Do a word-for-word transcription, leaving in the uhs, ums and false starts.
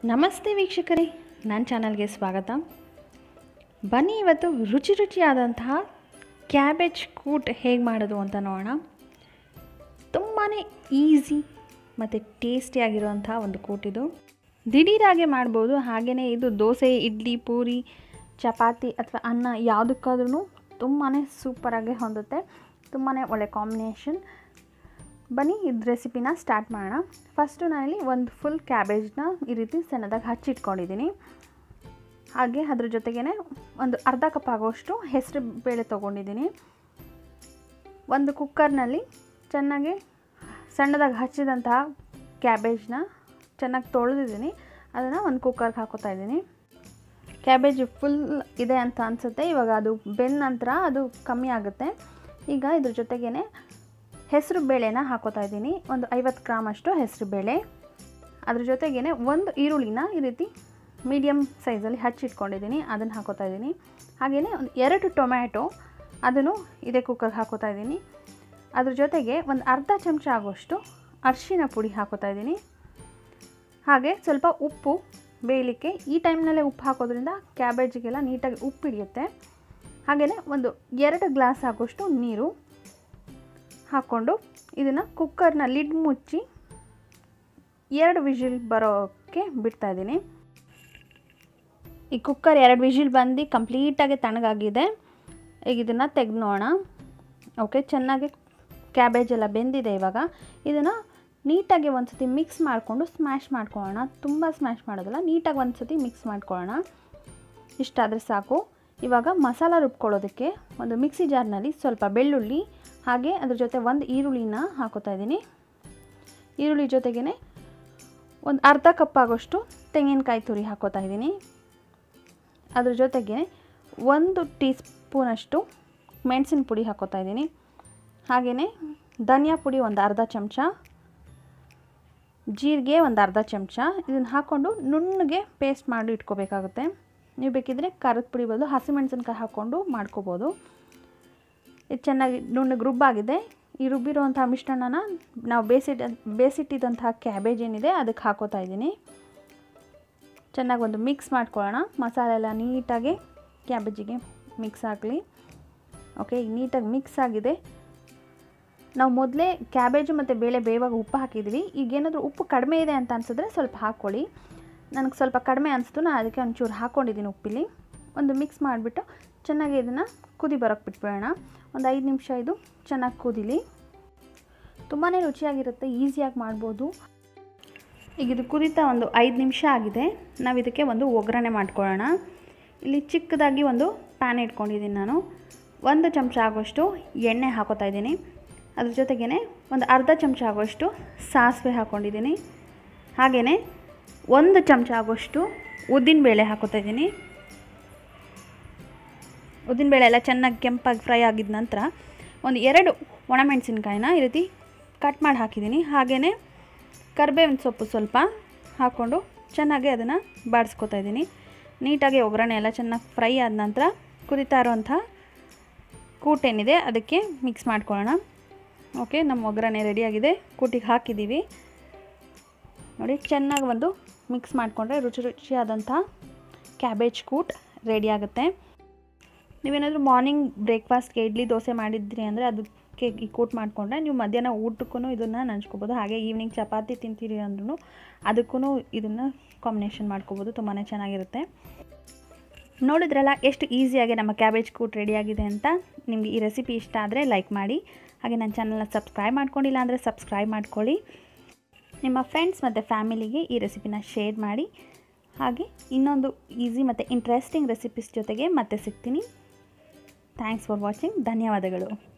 ನಮಸ್ತೆ ವೀಕ್ಷಕರೇ, ನನ್ನ ಚಾನಲ್ಗೆ ಸ್ವಾಗತ. ಬನ್ನಿ ಇವತ್ತು ರುಚಿ ರುಚಿಯಾದಂತಹ ಕ್ಯಾಬೇಜ್ ಕೂಟ್ ಹೇಗೆ ಮಾಡೋದು ಅಂತ ನೋಡೋಣ. ತುಂಬಾ ಈಸಿ ಮತ್ತು ಟೇಸ್ಟಿಯಾಗಿರುವಂಥ ಒಂದು ಕೂಟಿದು. ದಿಢೀರಾಗೆ ಮಾಡ್ಬೋದು. ಹಾಗೆಯೇ ಇದು ದೋಸೆ, ಇಡ್ಲಿ, ಪೂರಿ, ಚಪಾತಿ ಅಥವಾ ಅನ್ನ ಯಾವುದಕ್ಕಾದ್ರೂ ತುಂಬಾ ಸೂಪರಾಗಿ ಹೊಂದುತ್ತೆ. ತುಂಬಾ ಒಳ್ಳೆ ಕಾಂಬಿನೇಷನ್. ಬನ್ನಿ ಇದು ರೆಸಿಪಿನ ಸ್ಟಾರ್ಟ್ ಮಾಡೋಣ. ಫಸ್ಟು ನಾನಿಲ್ಲಿ ಒಂದು ಫುಲ್ ಕ್ಯಾಬೇಜ್ನ ಈ ರೀತಿ ಸಣ್ಣದಾಗಿ ಹಚ್ಚಿಟ್ಕೊಂಡಿದ್ದೀನಿ. ಹಾಗೆ ಅದ್ರ ಜೊತೆಗೇ ಒಂದು ಅರ್ಧ ಕಪ್ ಆಗೋಷ್ಟು ಹೆಸರು ಬೇಳೆ ತೊಗೊಂಡಿದ್ದೀನಿ. ಒಂದು ಕುಕ್ಕರ್ನಲ್ಲಿ ಚೆನ್ನಾಗಿ ಸಣ್ಣದಾಗಿ ಹಚ್ಚಿದಂತಹ ಕ್ಯಾಬೇಜ್ನ ಚೆನ್ನಾಗಿ ತೊಳೆದಿದ್ದೀನಿ. ಅದನ್ನು ಒಂದು ಕುಕ್ಕರ್ಗೆ ಹಾಕೋತಾ ಇದ್ದೀನಿ. ಕ್ಯಾಬೇಜ್ ಫುಲ್ ಇದೆ ಅಂತ ಅನಿಸುತ್ತೆ. ಇವಾಗ ಅದು ಬೆಂದ ನಂತರ ಅದು ಕಮ್ಮಿ ಆಗುತ್ತೆ. ಈಗ ಇದ್ರ ಜೊತೆಗೇ ಹೆಸರು ಬೇಳೆನ ಹಾಕೋತಾ ಇದ್ದೀನಿ. ಒಂದು ಐವತ್ತು ಗ್ರಾಮ್ ಅಷ್ಟು ಹೆಸರು ಬೇಳೆ. ಅದ್ರ ಜೊತೆಗೇ ಒಂದು ಈರುಳ್ಳಿನ ಈ ರೀತಿ ಮೀಡಿಯಮ್ ಸೈಜಲ್ಲಿ ಹಚ್ಚಿಟ್ಕೊಂಡಿದ್ದೀನಿ, ಅದನ್ನು ಹಾಕೋತಾ ಇದ್ದೀನಿ. ಹಾಗೆಯೇ ಒಂದು ಎರಡು ಟೊಮ್ಯಾಟೊ, ಅದನ್ನು ಇದೇ ಕುಕ್ಕರ್ಗೆ ಹಾಕೋತಾ ಇದ್ದೀನಿ. ಅದ್ರ ಜೊತೆಗೆ ಒಂದು ಅರ್ಧ ಚಮಚ ಆಗೋಷ್ಟು ಅರಿಶಿನ ಪುಡಿ ಹಾಕೋತಾ ಇದ್ದೀನಿ. ಹಾಗೆ ಸ್ವಲ್ಪ ಉಪ್ಪು ಬೇಯಲಿಕ್ಕೆ. ಈ ಟೈಮ್ನಲ್ಲೇ ಉಪ್ಪು ಹಾಕೋದ್ರಿಂದ ಕ್ಯಾಬೇಜಿಗೆಲ್ಲ ನೀಟಾಗಿ ಉಪ್ಪು ಹಿಡಿಯುತ್ತೆ. ಹಾಗೆಯೇ ಒಂದು ಎರಡು ಗ್ಲಾಸ್ ಆಗೋಷ್ಟು ನೀರು ಹಾಕ್ಕೊಂಡು ಇದನ್ನು ಕುಕ್ಕರ್ನ ಲಿಡ್ ಮುಚ್ಚಿ ಎರಡು ವಿಜಿಲ್ ಬರೋಕ್ಕೆ ಬಿಡ್ತಾಯಿದ್ದೀನಿ. ಈ ಕುಕ್ಕರ್ ಎರಡು ವಿಜಿಲ್ ಬಂದು ಕಂಪ್ಲೀಟಾಗಿ ತಣ್ಣಗಾಗಿದೆ. ಈಗ ಇದನ್ನು ತೆಗೆದು ನೋಡೋಣ. ಓಕೆ, ಚೆನ್ನಾಗಿ ಕ್ಯಾಬೇಜ್ ಎಲ್ಲ ಬೆಂದಿದೆ. ಇವಾಗ ಇದನ್ನು ನೀಟಾಗಿ ಒಂದು ಸತಿ ಮಿಕ್ಸ್ ಮಾಡಿಕೊಂಡು ಸ್ಮ್ಯಾಶ್ ಮಾಡ್ಕೊಳ್ಳೋಣ. ತುಂಬ ಸ್ಮ್ಯಾಶ್ ಮಾಡೋದಲ್ಲ, ನೀಟಾಗಿ ಒಂದು ಸತಿ ಮಿಕ್ಸ್ ಮಾಡ್ಕೊಳ್ಳೋಣ. ಇಷ್ಟಾದರೆ ಸಾಕು. ಇವಾಗ ಮಸಾಲ ರುಬ್ಕೊಳ್ಳೋದಕ್ಕೆ ಒಂದು ಮಿಕ್ಸಿ ಜಾರ್ನಲ್ಲಿ ಸ್ವಲ್ಪ ಬೆಳ್ಳುಳ್ಳಿ, ಹಾಗೆ ಅದ್ರ ಜೊತೆ ಒಂದು ಈರುಳ್ಳಿನ ಹಾಕೋತಾ ಇದ್ದೀನಿ. ಈರುಳ್ಳಿ ಜೊತೆಗೇ ಒಂದು ಅರ್ಧ ಕಪ್ ಆಗೋಷ್ಟು ತೆಂಗಿನಕಾಯಿ ತುರಿ ಹಾಕೋತಾ ಇದ್ದೀನಿ. ಅದ್ರ ಜೊತೆಗೆ ಒಂದು ಟೀ ಸ್ಪೂನಷ್ಟು ಮೆಣಸಿನ ಪುಡಿ ಹಾಕೋತಾ ಇದ್ದೀನಿ. ಹಾಗೆಯೇ ಧನಿಯಾ ಪುಡಿ ಒಂದು ಅರ್ಧ ಚಮಚ, ಜೀರಿಗೆ ಒಂದು ಅರ್ಧ ಚಮಚ. ಇದನ್ನು ಹಾಕ್ಕೊಂಡು ನುಣ್ಣಗೆ ಪೇಸ್ಟ್ ಮಾಡಿ ಇಟ್ಕೋಬೇಕಾಗುತ್ತೆ. ನೀವು ಬೇಕಿದ್ದರೆ ಖಾರದ ಪುಡಿ ಬದಲು ಹಸಿಮೆಣಸಿನ್ಕಾಯಿ ಹಾಕ್ಕೊಂಡು ಮಾಡ್ಕೋಬೋದು. ಇದು ಚೆನ್ನಾಗಿ ನುಣ್ಣಗೆ ರುಬ್ಬಾಗಿದೆ. ಈ ರುಬ್ಬಿರುವಂಥ ಮಿಶ್ರಣನ ನಾವು ಬೇಯಿಸಿಟ್ಟ ಬೇಯಿಸಿಟ್ಟಿದ್ದಂತಹ ಕ್ಯಾಬೇಜ್ ಏನಿದೆ ಅದಕ್ಕೆ ಹಾಕೋತಾ ಇದ್ದೀನಿ. ಚೆನ್ನಾಗಿ ಒಂದು ಮಿಕ್ಸ್ ಮಾಡ್ಕೊಳ್ಳೋಣ. ಮಸಾಲೆ ಎಲ್ಲ ನೀಟಾಗಿ ಕ್ಯಾಬೇಜಿಗೆ ಮಿಕ್ಸ್ ಆಗಲಿ. ಓಕೆ, ಈಗ ನೀಟಾಗಿ ಮಿಕ್ಸ್ ಆಗಿದೆ. ನಾವು ಮೊದಲೇ ಕ್ಯಾಬೇಜು ಮತ್ತು ಬೇಳೆ ಬೇವಾಗ ಉಪ್ಪು ಹಾಕಿದ್ವಿ. ಈಗೇನಾದರೂ ಉಪ್ಪು ಕಡಿಮೆ ಇದೆ ಅಂತ ಅನಿಸಿದ್ರೆ ಸ್ವಲ್ಪ ಹಾಕ್ಕೊಳ್ಳಿ. ನನಗೆ ಸ್ವಲ್ಪ ಕಡಿಮೆ ಅನಿಸ್ತು, ನಾನು ಅದಕ್ಕೆ ಒಂಚೂರು ಹಾಕ್ಕೊಂಡಿದ್ದೀನಿ ಉಪ್ಪಿಲಿ. ಒಂದು ಮಿಕ್ಸ್ ಮಾಡಿಬಿಟ್ಟು ಚೆನ್ನಾಗಿ ಇದನ್ನು ಕುದಿ ಬರೋಕ್ಕೆ ಬಿಟ್ಬಿಡೋಣ. ಒಂದು ಐದು ನಿಮಿಷ ಇದು ಚೆನ್ನಾಗಿ ಕುದಿಲಿ. ತುಂಬಾ ರುಚಿಯಾಗಿರುತ್ತೆ, ಈಸಿಯಾಗಿ ಮಾಡ್ಬೋದು. ಈಗ ಇದು ಕುದಿತಾ ಒಂದು ಐದು ನಿಮಿಷ ಆಗಿದೆ. ನಾವು ಇದಕ್ಕೆ ಒಂದು ಒಗ್ಗರಣೆ ಮಾಡ್ಕೊಳ್ಳೋಣ. ಇಲ್ಲಿ ಚಿಕ್ಕದಾಗಿ ಒಂದು ಪ್ಯಾನ್ ಇಟ್ಕೊಂಡಿದ್ದೀನಿ ನಾನು. ಒಂದು ಚಮಚ ಆಗೋಷ್ಟು ಎಣ್ಣೆ ಹಾಕೋತಾ ಇದ್ದೀನಿ. ಅದ್ರ ಜೊತೆಗೇ ಒಂದು ಅರ್ಧ ಚಮಚ ಆಗೋಷ್ಟು ಸಾಸಿವೆ ಹಾಕ್ಕೊಂಡಿದ್ದೀನಿ. ಹಾಗೆಯೇ ಒಂದು ಚಮಚ ಆಗೋಷ್ಟು ಉದ್ದಿನಬೇಳೆ ಹಾಕೋತಾ ಇದ್ದೀನಿ. ಉದ್ದಿನಬೇಳೆ ಎಲ್ಲ ಚೆನ್ನಾಗಿ ಕೆಂಪಾಗಿ ಫ್ರೈ ಆಗಿದ ನಂತರ ಒಂದು ಎರಡು ಒಣಮೆಣಸಿನ್ಕಾಯಿನ ಈ ರೀತಿ ಕಟ್ ಮಾಡಿ ಹಾಕಿದ್ದೀನಿ. ಹಾಗೆಯೇ ಕರಿಬೇವಿನ ಸೊಪ್ಪು ಸ್ವಲ್ಪ ಹಾಕ್ಕೊಂಡು ಚೆನ್ನಾಗಿ ಅದನ್ನು ಬಾಡಿಸ್ಕೊತಾ ಇದ್ದೀನಿ. ನೀಟಾಗಿ ಒಗ್ಗರಣೆ ಎಲ್ಲ ಚೆನ್ನಾಗಿ ಫ್ರೈ ಆದ ನಂತರ ಕುದಿತಾ ಇರೋವಂಥ ಕೂಟೇನಿದೆ ಅದಕ್ಕೆ ಮಿಕ್ಸ್ ಮಾಡ್ಕೊಳ್ಳೋಣ. ಓಕೆ, ನಮ್ಮ ಒಗ್ಗರಣೆ ರೆಡಿಯಾಗಿದೆ. ಕೂಟಿಗೆ ಹಾಕಿದ್ದೀವಿ ನೋಡಿ. ಚೆನ್ನಾಗಿ ಒಂದು ಮಿಕ್ಸ್ ಮಾಡಿಕೊಂಡ್ರೆ ರುಚಿ ರುಚಿಯಾದಂಥ ಕ್ಯಾಬೇಜ್ ಕೂಟ್ ರೆಡಿ ಆಗುತ್ತೆ. ನೀವೇನಾದರೂ ಮಾರ್ನಿಂಗ್ ಬ್ರೇಕ್ಫಾಸ್ಟ್ಗೆ ಇಡ್ಲಿ ದೋಸೆ ಮಾಡಿದ್ರಿ ಅಂದರೆ ಅದಕ್ಕೆ ಈ ಕೂಟ್ ಮಾಡಿಕೊಂಡ್ರೆ ನೀವು ಮಧ್ಯಾಹ್ನ ಊಟಕ್ಕೂ ಇದನ್ನು ನಂಚ್ಕೋಬೋದು. ಹಾಗೆ ಈವ್ನಿಂಗ್ ಚಪಾತಿ ತಿಂತೀರಿ ಅಂದ್ರೂ ಅದಕ್ಕೂ ಇದನ್ನು ಕಾಂಬಿನೇಷನ್ ಮಾಡ್ಕೋಬೋದು. ತುಂಬಾ ಚೆನ್ನಾಗಿರುತ್ತೆ. ನೋಡಿದ್ರಲ್ಲ ಎಷ್ಟು ಈಸಿಯಾಗಿ ನಮ್ಮ ಕ್ಯಾಬೇಜ್ ಕೂಟ್ ರೆಡಿಯಾಗಿದೆ ಅಂತ. ನಿಮಗೆ ಈ ರೆಸಿಪಿ ಇಷ್ಟ ಆದರೆ ಲೈಕ್ ಮಾಡಿ. ಹಾಗೆ ನನ್ನ ಚಾನಲ್ನ ಸಬ್ಸ್ಕ್ರೈಬ್ ಮಾಡ್ಕೊಂಡಿಲ್ಲ ಅಂದರೆ ಸಬ್ಸ್ಕ್ರೈಬ್ ಮಾಡ್ಕೊಳ್ಳಿ. ನಿಮ್ಮ ಫ್ರೆಂಡ್ಸ್ ಮತ್ತು ಫ್ಯಾಮಿಲಿಗೆ ಈ ರೆಸಿಪಿನ ಶೇರ್ ಮಾಡಿ. ಹಾಗೆ ಇನ್ನೊಂದು ಈಸಿ ಮತ್ತು ಇಂಟ್ರೆಸ್ಟಿಂಗ್ ರೆಸಿಪೀಸ್ ಜೊತೆಗೆ ಮತ್ತೆ ಸಿಗ್ತೀನಿ. Thanks for watching. ಧನ್ಯವಾದಗಳು.